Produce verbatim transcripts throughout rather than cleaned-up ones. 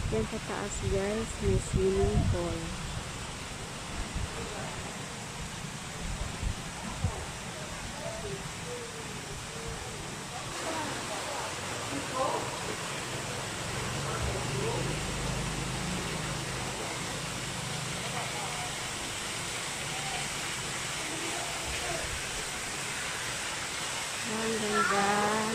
Yan sa taas guys, may swimming pool. Ang ganda.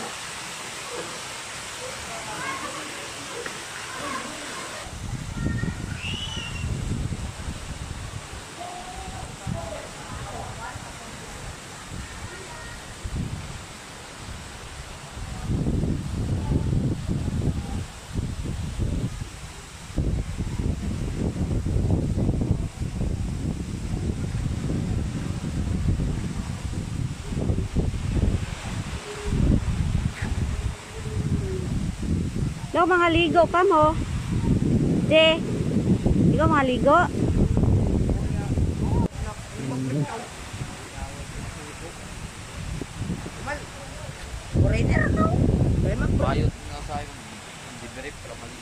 Ikaw mga ligo ka mo. De. Ikaw mga ligo. Foreigner ako. Bayot nga sa akin. Hindi berip pero mali.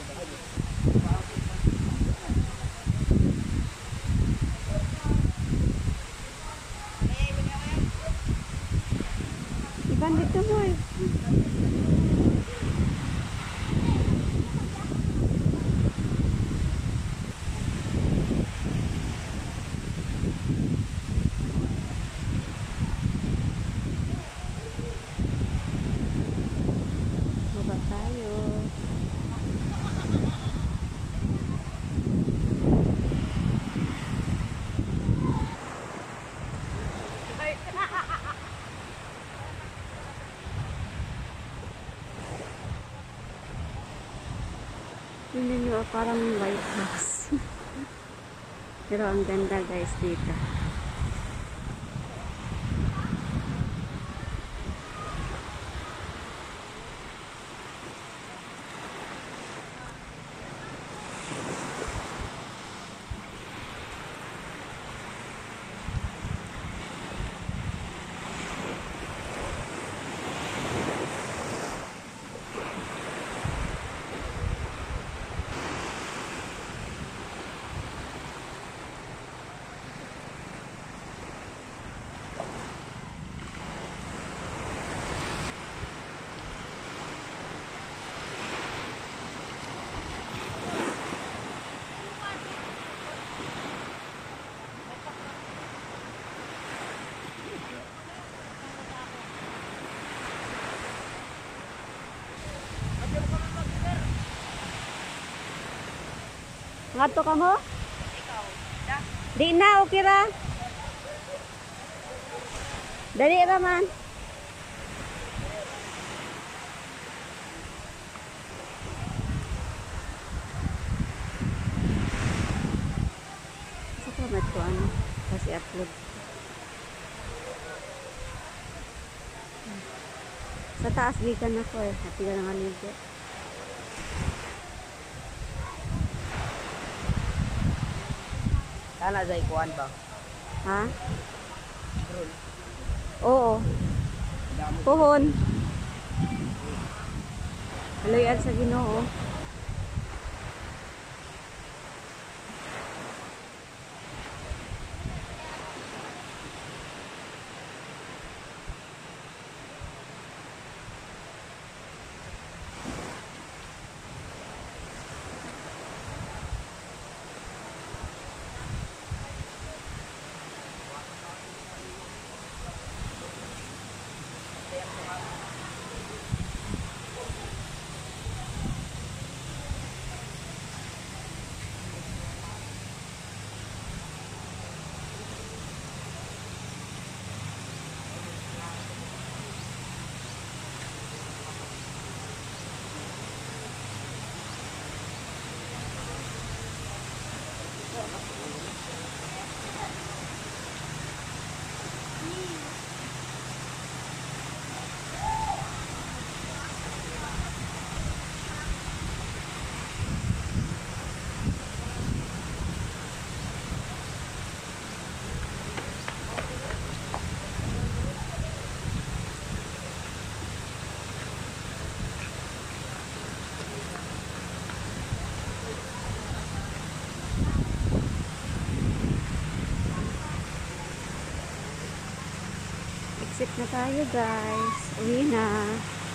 Iban dito mo eh. Baba tayo. Tingnan nyo, parang white house. Pero ang ganda guys dito. Ngato ka mo? Ikaw. Da. Di na, okay ra. Dali ra man. Sa kamat ko ano? Kasi upload. Sa taas gikan ako eh. Hati ka nga ligo. Kana dai kuan ba? Ha? Drone. Oo. Puhon. Haloyan sa Ginoo. na tayo guys. Uwi na.